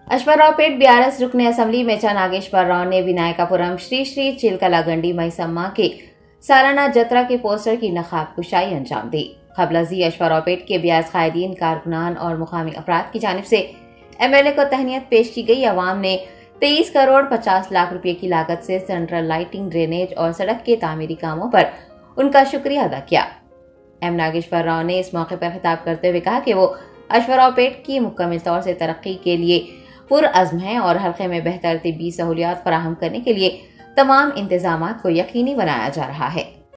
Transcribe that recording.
अश्वारावपेट BRS रुकने assembly में नागेश्वर राव ने विनायकापुरम श्री श्री चिलकलागंडी मैसम्मा के सालाना जत्रा के पोस्टर की नकाब कुशाई अंजाम दी। खबलजी अश्वारावपेट के बीआरएस कायदीन, कारकुनान और मुकामी अफराद की जानिब से एमएलए को तहनीत पेश की गई। अवाम ने 23 करोड़ 50 लाख रुपए की लागत से सेंट्रल लाइटिंग, ड्रेनेज और सड़क के तामीरी कामों पर उनका शुक्रिया अदा किया। एम नागेश्वर राव ने इस मौके पर खिताब करते हुए कहा कि वो अश्वारावपेट की मुकम्मल तौर से तरक्की के लिए पुरअज़्म हैं और हल्के में बेहतर तिब्बी सहूलियात फराहम करने के लिए तमाम इंतजामात को यकीनी बनाया जा रहा है।